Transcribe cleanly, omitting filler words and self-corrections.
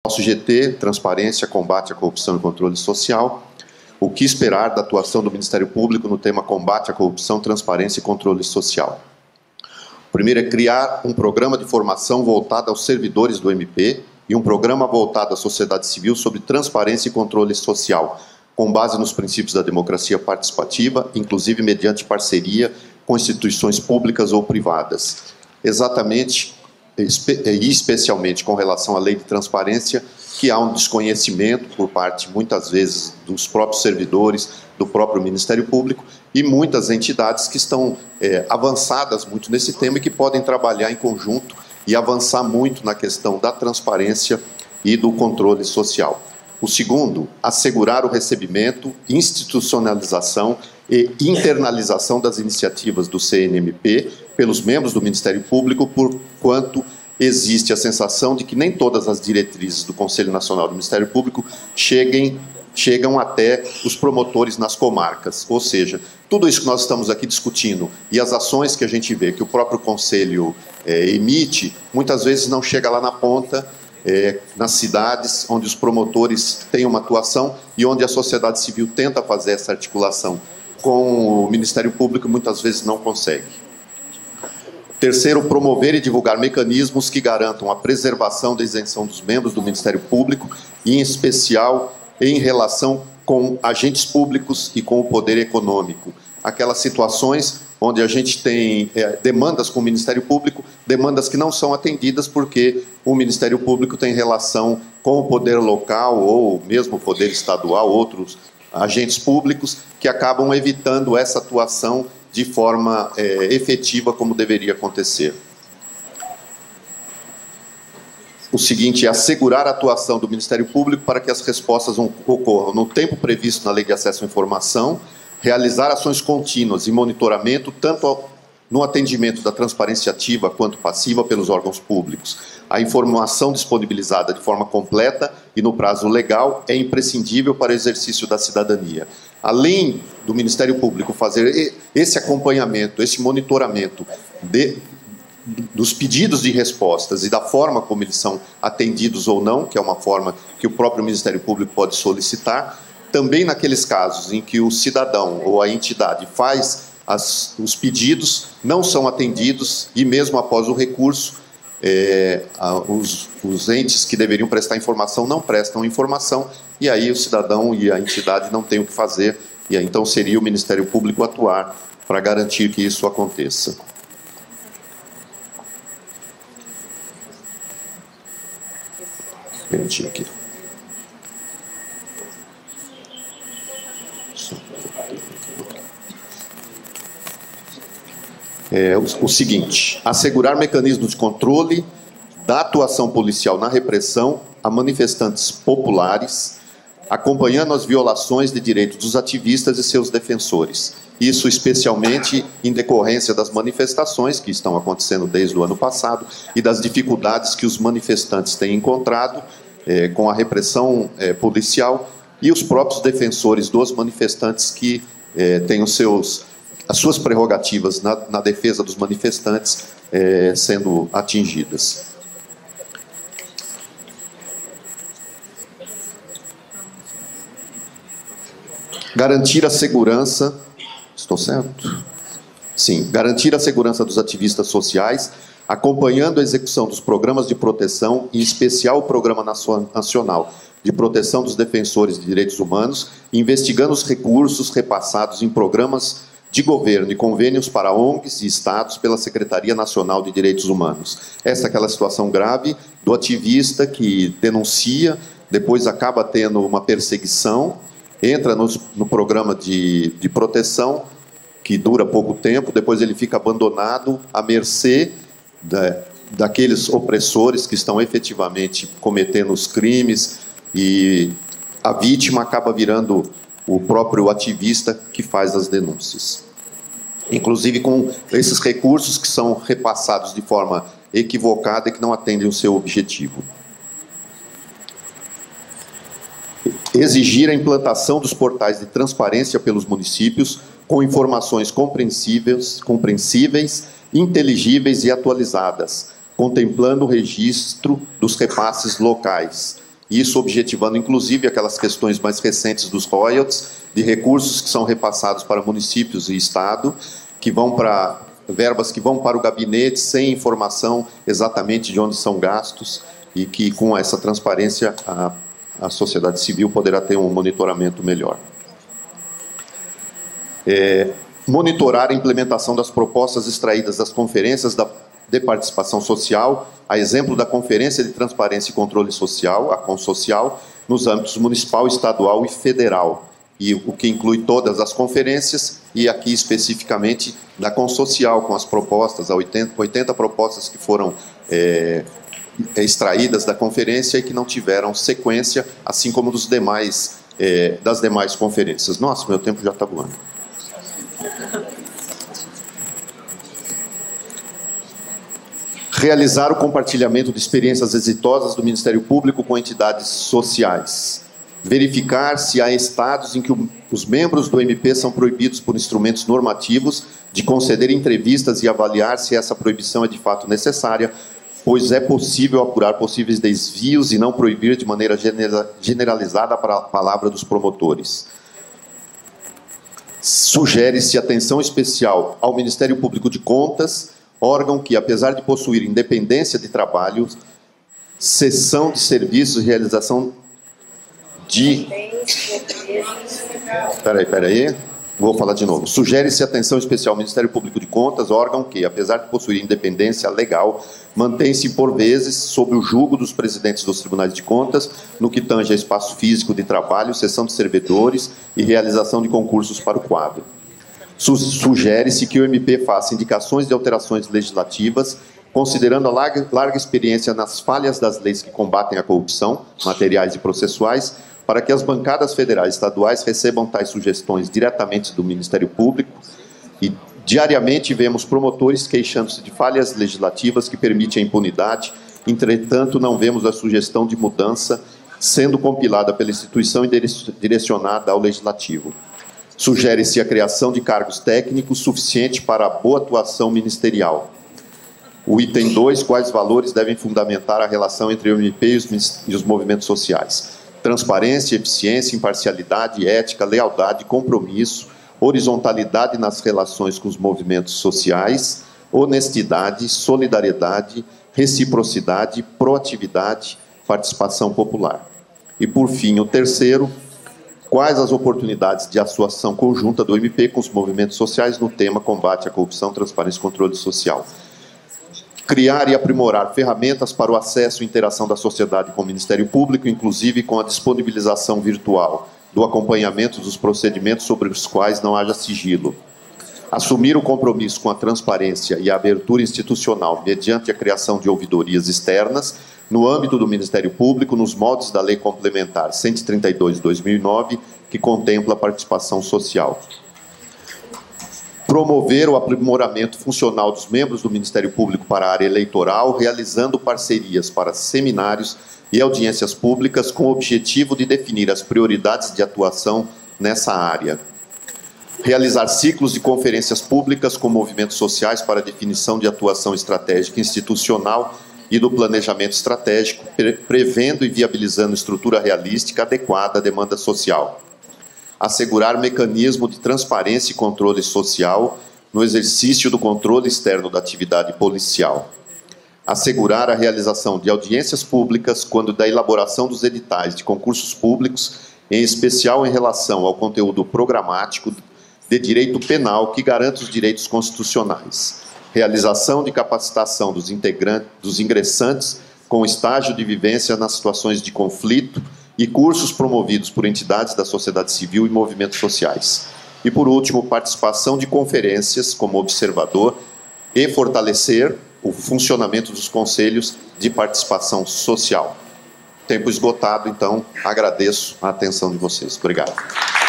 Nosso GT, Transparência, Combate à Corrupção e Controle Social. O que esperar da atuação do Ministério Público no tema Combate à Corrupção, Transparência e Controle Social? O primeiro é criar um programa de formação voltado aos servidores do MP e um programa voltado à sociedade civil sobre transparência e controle social, com base nos princípios da democracia participativa, inclusive mediante parceria com instituições públicas ou privadas. Exatamente e especialmente com relação à lei de transparência, que há um desconhecimento por parte, muitas vezes, dos próprios servidores, do próprio Ministério Público, e muitas entidades que estão avançadas muito nesse tema e que podem trabalhar em conjunto e avançar muito na questão da transparência e do controle social. O segundo, assegurar o recebimento, institucionalização e internalização das iniciativas do CNMP pelos membros do Ministério Público, por quanto existe a sensação de que nem todas as diretrizes do Conselho Nacional do Ministério Público chegam até os promotores nas comarcas. Ou seja, tudo isso que nós estamos aqui discutindo e as ações que a gente vê que o próprio Conselho emite, muitas vezes não chega lá na ponta, nas cidades onde os promotores têm uma atuação e onde a sociedade civil tenta fazer essa articulação com o Ministério Público, muitas vezes não consegue. Terceiro, promover e divulgar mecanismos que garantam a preservação da isenção dos membros do Ministério Público, e em especial em relação com agentes públicos e com o poder econômico. Aquelas situações onde a gente tem demandas com o Ministério Público, demandas que não são atendidas porque o Ministério Público tem relação com o poder local ou mesmo o poder estadual, outros agentes públicos, que acabam evitando essa atuação de forma efetiva como deveria acontecer. O seguinte é assegurar a atuação do Ministério Público para que as respostas ocorram no tempo previsto na Lei de Acesso à Informação, realizar ações contínuas e monitoramento, tanto no atendimento da transparência ativa quanto passiva pelos órgãos públicos. A informação disponibilizada de forma completa e no prazo legal é imprescindível para o exercício da cidadania. Além do Ministério Público fazer esse acompanhamento, esse monitoramento dos pedidos de respostas e da forma como eles são atendidos ou não, que é uma forma que o próprio Ministério Público pode solicitar, também naqueles casos em que o cidadão ou a entidade faz os pedidos, não são atendidos e mesmo após o recurso, os entes que deveriam prestar informação não prestam informação, e aí o cidadão e a entidade não têm o que fazer, e aí então seria o Ministério Público atuar para garantir que isso aconteça. Permitir aqui. O seguinte, assegurar mecanismos de controle da atuação policial na repressão a manifestantes populares, acompanhando as violações de direitos dos ativistas e seus defensores. Isso especialmente em decorrência das manifestações que estão acontecendo desde o ano passado e das dificuldades que os manifestantes têm encontrado com a repressão policial, e os próprios defensores dos manifestantes que têm as suas prerrogativas na defesa dos manifestantes sendo atingidas. Garantir a segurança... Estou certo? Sim. Garantir a segurança dos ativistas sociais, acompanhando a execução dos programas de proteção, em especial o Programa Nacional de Proteção dos Defensores de Direitos Humanos, investigando os recursos repassados em programas de governo e convênios para ONGs e estados pela Secretaria Nacional de Direitos Humanos. Essa é aquela situação grave do ativista que denuncia, depois acaba tendo uma perseguição, entra no programa de proteção, que dura pouco tempo, depois ele fica abandonado à mercê daqueles opressores que estão efetivamente cometendo os crimes, e a vítima acaba virando o próprio ativista que faz as denúncias. Inclusive com esses recursos que são repassados de forma equivocada e que não atendem o seu objetivo. Exigir a implantação dos portais de transparência pelos municípios com informações compreensíveis, inteligíveis e atualizadas, contemplando o registro dos repasses locais. isso objetivando, inclusive, aquelas questões mais recentes dos royalties, de recursos que são repassados para municípios e Estado, que vão para verbas que vão para o gabinete sem informação exatamente de onde são gastos, e que, com essa transparência, a sociedade civil poderá ter um monitoramento melhor. Monitorar a implementação das propostas extraídas das conferências de participação social, a exemplo da Conferência de Transparência e Controle Social, a CONSocial, nos âmbitos municipal, estadual e federal, e o que inclui todas as conferências, e aqui especificamente da CONSocial, com as propostas, 80 propostas que foram extraídas da conferência e que não tiveram sequência, assim como das demais conferências. Nossa, meu tempo já está voando. Realizar o compartilhamento de experiências exitosas do Ministério Público com entidades sociais. Verificar se há estados em que os membros do MP são proibidos por instrumentos normativos de conceder entrevistas e avaliar se essa proibição é de fato necessária, pois é possível apurar possíveis desvios e não proibir de maneira generalizada a palavra dos promotores. Sugere-se atenção especial ao Ministério Público de Contas, órgão que, apesar de possuir independência de trabalho, cessão de serviços e realização de... Peraí. Vou falar de novo. Sugere-se atenção especial ao Ministério Público de Contas, órgão que, apesar de possuir independência legal, mantém-se por vezes sob o jugo dos presidentes dos tribunais de contas, no que tange a espaço físico de trabalho, cessão de servidores e realização de concursos para o quadro. Sugere-se que o MP faça indicações de alterações legislativas, considerando a larga experiência nas falhas das leis que combatem a corrupção, materiais e processuais, para que as bancadas federais e estaduais recebam tais sugestões diretamente do Ministério Público, e diariamente vemos promotores queixando-se de falhas legislativas que permitem a impunidade. Entretanto, não vemos a sugestão de mudança sendo compilada pela instituição e direcionada ao Legislativo. Sugere-se a criação de cargos técnicos suficiente para a boa atuação ministerial. O item 2, quais valores devem fundamentar a relação entre o MP e os movimentos sociais? Transparência, eficiência, imparcialidade, ética, lealdade, compromisso, horizontalidade nas relações com os movimentos sociais, honestidade, solidariedade, reciprocidade, proatividade, participação popular. E, por fim, o terceiro, quais as oportunidades de atuação conjunta do MP com os movimentos sociais no tema combate à corrupção, transparência e controle social. Criar e aprimorar ferramentas para o acesso e interação da sociedade com o Ministério Público, inclusive com a disponibilização virtual do acompanhamento dos procedimentos sobre os quais não haja sigilo. Assumir o compromisso com a transparência e a abertura institucional mediante a criação de ouvidorias externas no âmbito do Ministério Público, nos moldes da Lei Complementar 132 de 2009, que contempla a participação social. Promover o aprimoramento funcional dos membros do Ministério Público para a área eleitoral, realizando parcerias para seminários e audiências públicas com o objetivo de definir as prioridades de atuação nessa área. Realizar ciclos de conferências públicas com movimentos sociais para definição de atuação estratégica institucional e do planejamento estratégico, prevendo e viabilizando estrutura realística adequada à demanda social. Assegurar mecanismo de transparência e controle social no exercício do controle externo da atividade policial. Assegurar a realização de audiências públicas quando da elaboração dos editais de concursos públicos, em especial em relação ao conteúdo programático de direito penal que garanta os direitos constitucionais. Realização de capacitação dos ingressantes com estágio de vivência nas situações de conflito e cursos promovidos por entidades da sociedade civil e movimentos sociais. E, por último, participação de conferências como observador e fortalecer o funcionamento dos conselhos de participação social. Tempo esgotado, então, agradeço a atenção de vocês. Obrigado.